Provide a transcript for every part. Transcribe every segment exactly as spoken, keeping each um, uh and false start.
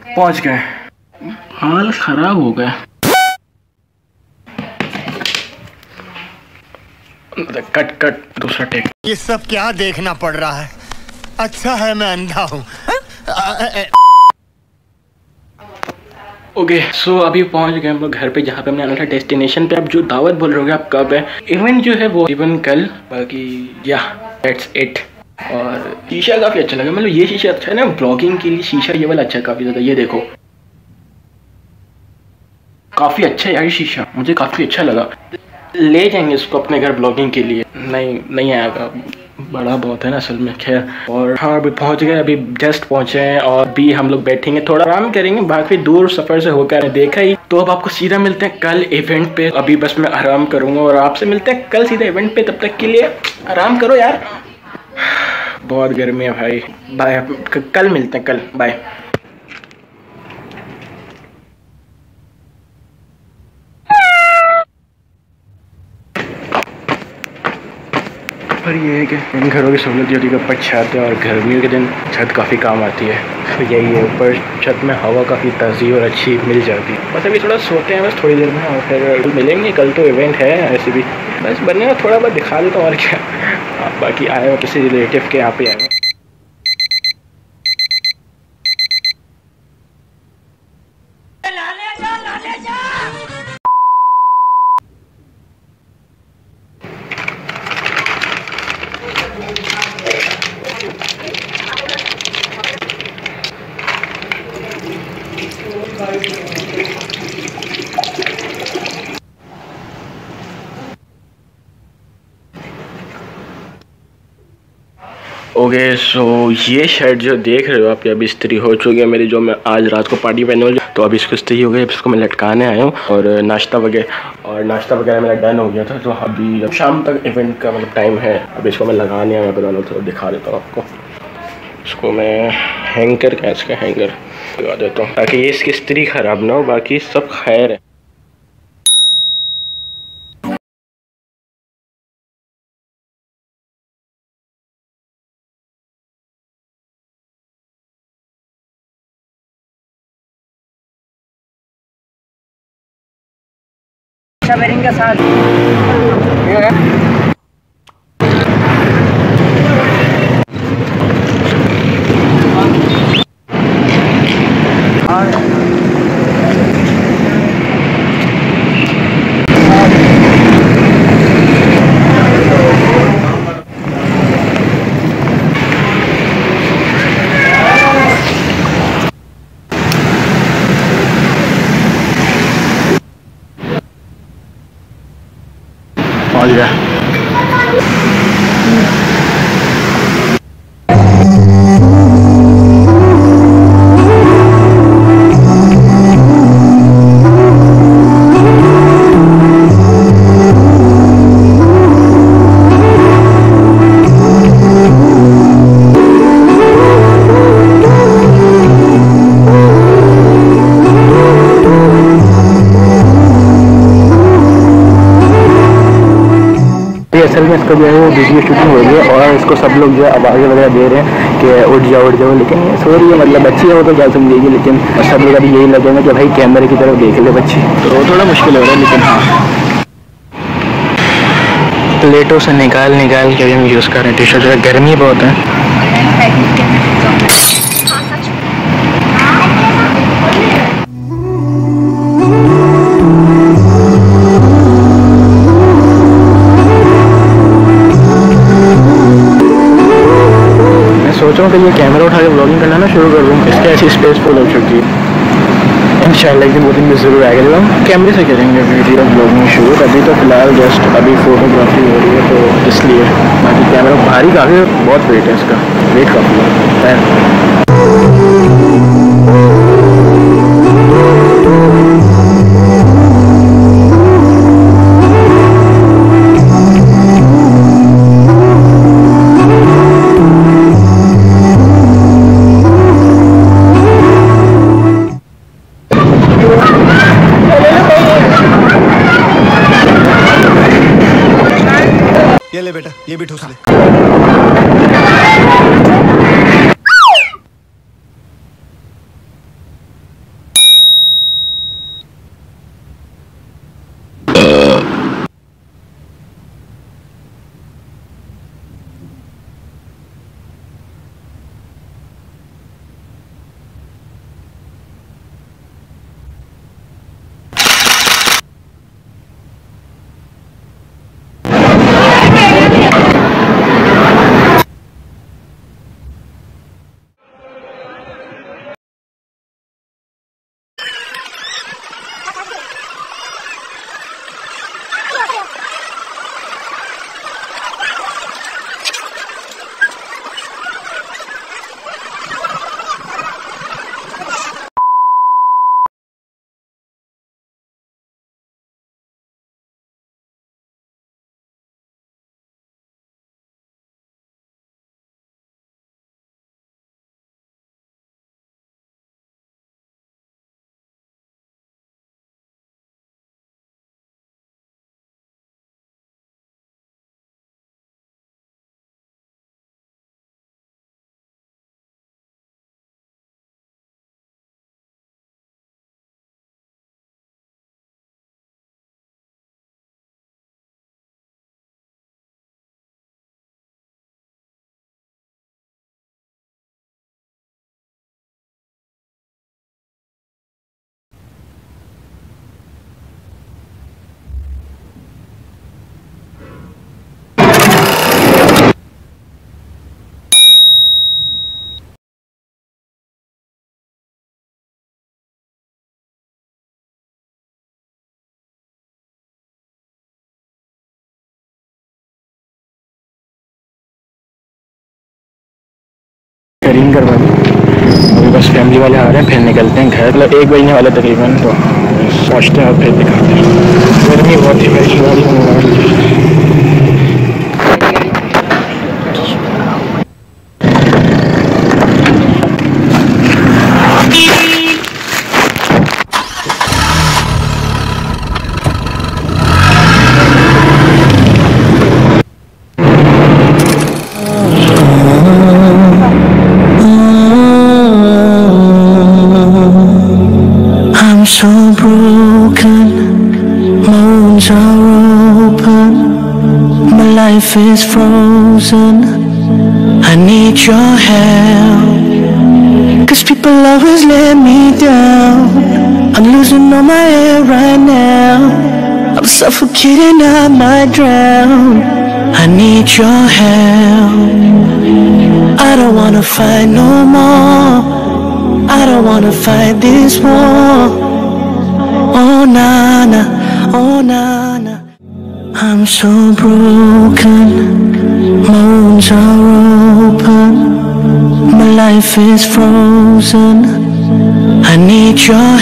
पहुंच गए। हाल खराब हो गया। कट कट दूसरा टेक। ये सब क्या देखना पड़ रहा है? अच्छा है मैं अंधा हूँ। ओके सो अभी पहुंच गए हम लोग घर पे, जहाँ पे हमने आना था डेस्टिनेशन पे। अब जो दावत बोल रहे होगे आप कब है, इवेंट जो है वो इवन कल, बाकी या दैट्स इट। और शीशा काफ़ी अच्छा लगा, मतलब ये शीशा अच्छा है ना ब्लॉगिंग के लिए, शीशा ये वाला अच्छा है काफ़ी ज़्यादा। ये देखो काफ़ी अच्छा है यार शीशा, मुझे काफ़ी अच्छा लगा। ले जाएंगे इसको अपने घर ब्लॉगिंग के लिए। नहीं नहीं आएगा, बड़ा बहुत है ना असल में। खैर, और हाँ अभी पहुंच गए, अभी जस्ट पहुंचे हैं और अभी हम लोग बैठेंगे, थोड़ा आराम करेंगे। बाकी दूर सफ़र से होकर देखा ही, तो अब आपको सीधा मिलते हैं कल इवेंट पे। अभी बस मैं आराम करूँगा और आपसे मिलते हैं कल सीधा इवेंट पे। तब तक के लिए आराम करो यार, बहुत गर्मी है भाई। बाय, कल मिलते हैं, कल बाय। पर ये है कि इन घरों की सहूलत ये होती है कि ऊपर छत है और गर्मियों के दिन छत काफ़ी काम आती है। तो यही है, ऊपर छत में हवा काफ़ी ताज़ी और अच्छी मिल जाती है। बस अभी थोड़ा सोते हैं बस थोड़ी देर में, और फिर मिलेंगे। कल तो इवेंट है ऐसे भी, बस बनने में थोड़ा बहुत दिखा देता हूँ और क्या। बाकी आया हुआ किसी रिलेटिव के यहाँ पे आया हुआ। ओके सो ये शर्ट जो देख रहे हो आप, ये अभी इस्त्री हो चुकी है मेरी, जो मैं आज रात को पार्टी पहने वाली। तो अभी इसको इस्त्री हो गई, अब इसको मैं लटकाने आया हूँ। और नाश्ता वगैरह और नाश्ता वगैरह मेरा डन हो गया था। तो अभी अब शाम तक इवेंट का मतलब टाइम है, अभी इसको मैं लगाने आया बनाना, तो दिखा देता हूँ आपको। इसको मैं हैंगर क्या इसका हैंगर लगा देता हूँ ताकि ये इसकी इस्त्री ख़राब ना हो, बाकी सब खैर है। बेरिंग के साथ पहुँच गया। असल में इसका जो है वो वीडियो शूटिंग हो रही है और इसको सब लोग जो है आवाज़ें वगैरह दे रहे हैं कि उठ जाओ उठ जाओ, लेकिन ये सो रही है। मतलब बच्ची है वो तो क्या समझेगी, लेकिन सब लोग अभी यही लगेगा कि भाई कैमरे की तरफ देख ले बच्ची, तो थोड़ा मुश्किल हो रहा है। लेकिन हाँ, प्लेटों से निकाल निकाल के हम यूज़ कर रहे हैं टी शर्ट, गर्मी बहुत है। सोच रहा हूँ कि ये कैमरा उठा के ब्लॉगिंग करना ना शुरू कर दूँ, इसके ऐसी स्पेस फुल हो चुकी है। इंशाल्लाह एक दिन वो दिन में ज़रूर आएगा, हम कैमरे से करेंगे वीडियो ब्लॉगिंग शूट। अभी तो फिलहाल जस्ट अभी फोटोग्राफी हो रही है तो इसलिए, बाकी कैमरा भारी काफ़ी, बहुत वेट है इसका, वेट काफ़ी है। ये ले बेटा, ये भी ठूस ले। शेयरिंग करवा दी। अभी बस फैमिली वाले आ रहे हैं, फिर निकलते हैं घर। मतलब एक बजने वाला तकरीबन, तो पहुँचते हैं और फिर दिखाते हैं। गर्मी बहुत ही मेरी गाड़ी में। I'm so broken, my wounds are open, my life is frozen, I need your help, cause people always let me down, I'm losing all my air right now, I'm suffocating, I might drown, I need your help, I don't wanna fight no more, I don't wanna fight this war. Oh na na, oh na na. I'm so broken, my wounds are open, my life is frozen, I need your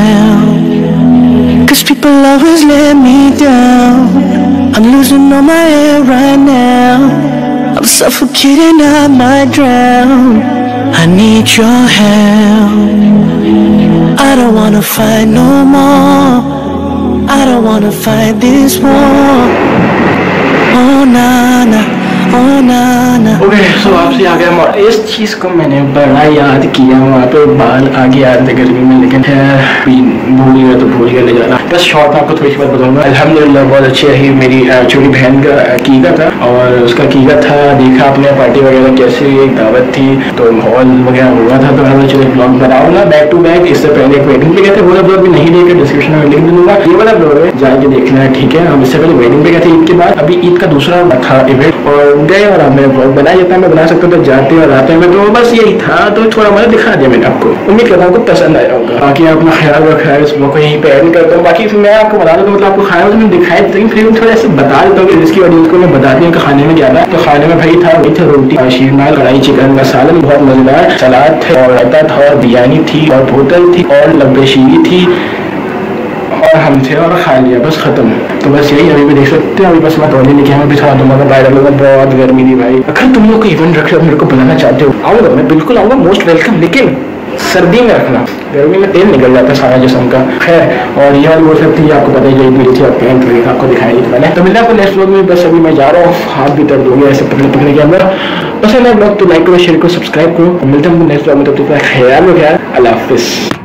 help, cause people always let me down, I'm losing all my air right now, I'm suffocating, I might drown, I need your help, I don't wanna fight no more, I don't wanna fight this war. Oh na na, oh na na. Okay so आपसे आ गया। और इस चीज़ को मैंने बड़ा याद किया, वहाँ पे बाल आगे याद थे गर्मी में, लेकिन भूल गया तो भूल गया ले जाना। बस शॉर्ट में आपको थोड़ी सी बात बताऊंगा। अल्हम्दुलिल्लाह बहुत अच्छी रही। मेरी छोटी बहन का कीका था और उसका कीका था, देखा आपने पार्टी वगैरह कैसी, एक दावत थी तो माहौल वगैरह हुआ था, तो मैंने चलो ब्लॉग बनाऊंगा बैक टू बैक। इससे पहले एक वेडिंग पे गए थे, वो ब्लॉग भी नहीं देखा, डिस्क्रिप्शन में लिंक दूंगा। ये वाला ब्लॉग है, जाके देखना है, ठीक है। हम इससे पहले वेडिंग पे गए थे ईद के बाद, अभी ईद का दूसरा था इवेंट और गए और हमने ब्लॉग बनाया जाता है, मैं बना सकता हूँ तो जाते और आते हैं, तो बस यही था। तो थोड़ा मतलब दिखा दिया मैंने आपको, उम्मीद करता हूँ आपको पसंद आया होगा। बाकी अपना ख्याल रखा है, इस ब्लॉग को यहीं पे एंड करता हूँ। बाकी मैं आपको बता देता हूँ, मतलब आपको खाना तो मैंने दिखाई देता हूँ, फिर थोड़ा ऐसे बता देता हूँ कि इसकी ऑडियंस को मैं बता दूँ कि खाने में क्या था। तो खाने में भाई था वही था, रोटी, शीरमाल, कढ़ाई चिकन का सालन, बहुत मजेदार सलाद थे और रायता था और बिरयानी थी और बोतल थी और लब्बे शीरी थी और हम थे और खा लिया, बस खत्म। तो बस यही, अभी भी देख सकते हैं। अभी बस मैं टॉयलेट लेके मैं बिठा दूंगा, वायरल होगा, बहुत गर्मी थी भाई। अगर तुम लोग को इवेंट रख रहे हो, मेरे को बुलाना चाहते हो, आऊँगा मैं, बिल्कुल आऊँगा, मोस्ट वेलकम, लेकिन सर्दी में रखना, गर्मी में तेल निकल जाता है सारा जिस्म का। खैर, और ये वाली बोल सकती है, आपको पता ही जो मिली थी, आप पैंट वगैरह आपको दिखाई दी थी मैंने। तो मिलता है आपको नेक्स्ट ब्लॉग में। बस अभी मैं जा रहा हूँ, हाथ भी दर्द हो गया ऐसे पकड़ने पकड़ने के अंदर। बस है ब्लॉग तो लाइक करो, शेयर करो, सब्सक्राइब करो। मिलता हूँ नेक्स्ट ब्लॉग में, तब तक ख्याल रखो, अल्लाह हाफिज़।